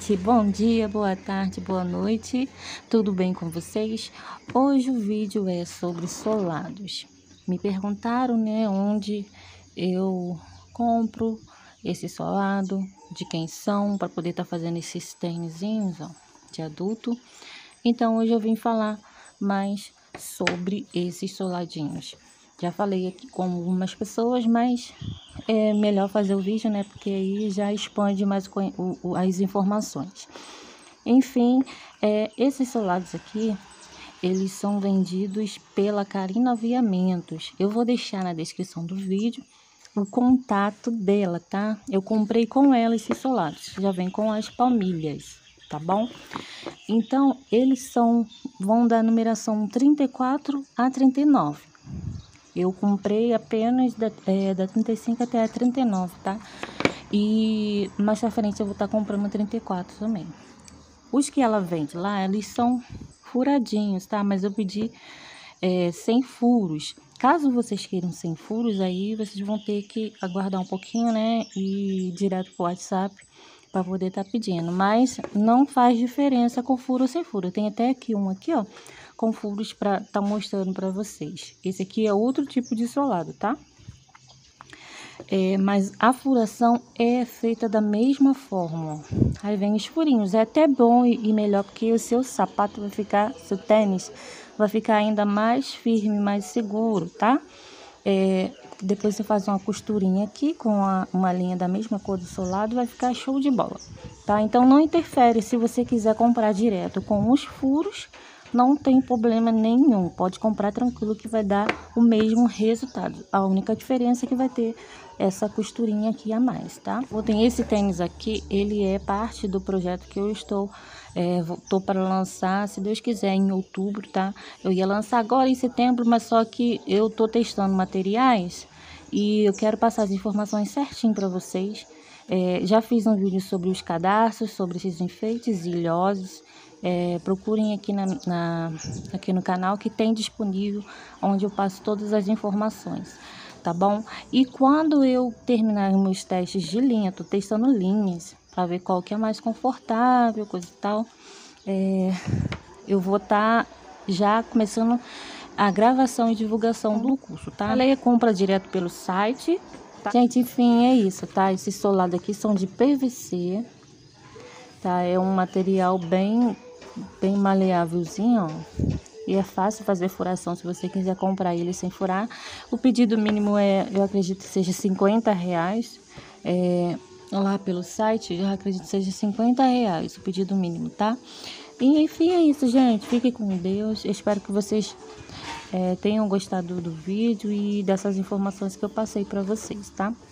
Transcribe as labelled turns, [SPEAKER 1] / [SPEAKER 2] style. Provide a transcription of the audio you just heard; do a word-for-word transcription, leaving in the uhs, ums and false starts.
[SPEAKER 1] gente, bom dia, boa tarde, boa noite, tudo bem com vocês? Hoje o vídeo é sobre solados. Me perguntaram, né, onde eu compro esse solado, de quem são, para poder estar tá fazendo esses tênisinhos, ó, de adulto. Então hoje eu vim falar mais sobre esses soladinhos. Já falei aqui com algumas pessoas, mas é melhor fazer o vídeo, né? Porque aí já expande mais o, o, as informações. Enfim, é, esses solados aqui, eles são vendidos pela Karina Aviamentos. Eu vou deixar na descrição do vídeo o contato dela, tá? Eu comprei com ela esses solados. Já vem com as palmilhas, tá bom? Então, eles são, vão da numeração trinta e quatro a trinta e nove. Eu comprei apenas da, é, da trinta e cinco até a trinta e nove, tá? E mais pra frente eu vou estar tá comprando trinta e quatro também. Os que ela vende lá, eles são furadinhos, tá? Mas eu pedi é, sem furos. Caso vocês queiram sem furos, aí vocês vão ter que aguardar um pouquinho, né? E ir direto pro WhatsApp para poder estar tá pedindo. Mas não faz diferença com furo ou sem furo. Tem até aqui um aqui, ó, com furos para estar tá mostrando para vocês. Esse aqui é outro tipo de solado, tá? É, mas a furação é feita da mesma forma, ó. Aí vem os furinhos. É até bom e, e melhor, porque o seu sapato vai ficar, seu tênis vai ficar ainda mais firme, mais seguro, tá? É, depois você faz uma costurinha aqui com a, uma linha da mesma cor do solado, vai ficar show de bola, tá? Então não interfere. Se você quiser comprar direto com os furos, não tem problema nenhum, pode comprar tranquilo que vai dar o mesmo resultado. A única diferença é que vai ter essa costurinha aqui a mais, tá? Tem esse tênis aqui, ele é parte do projeto que eu estou é, tô para lançar, se Deus quiser, em outubro, tá? Eu ia lançar agora em setembro, mas só que eu tô testando materiais e eu quero passar as informações certinho para vocês. É, já fiz um vídeo sobre os cadarços, sobre esses enfeites e ilhosos. É, procurem aqui, na, na, aqui no canal que tem disponível, onde eu passo todas as informações, tá bom? E quando eu terminar os meus testes de linha, tô testando linhas para ver qual que é mais confortável, coisa e tal, é, eu vou estar tá já começando a gravação e divulgação do curso, tá? Ela compra direto pelo site, tá? Gente, enfim, é isso, tá? Esses solados aqui são de P V C, tá? É um material bem bem maleávelzinho, ó, e é fácil fazer furação se você quiser comprar ele sem furar. O pedido mínimo é, eu acredito que seja cinquenta reais, é, lá pelo site, eu acredito que seja cinquenta reais o pedido mínimo, tá? E enfim, é isso, gente, fiquem com Deus, eu espero que vocês é, tenham gostado do vídeo e dessas informações que eu passei para vocês, tá?